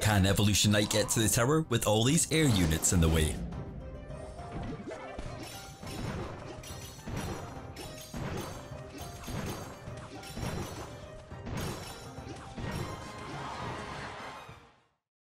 Can Evolution Knight get to the tower with all these air units in the way?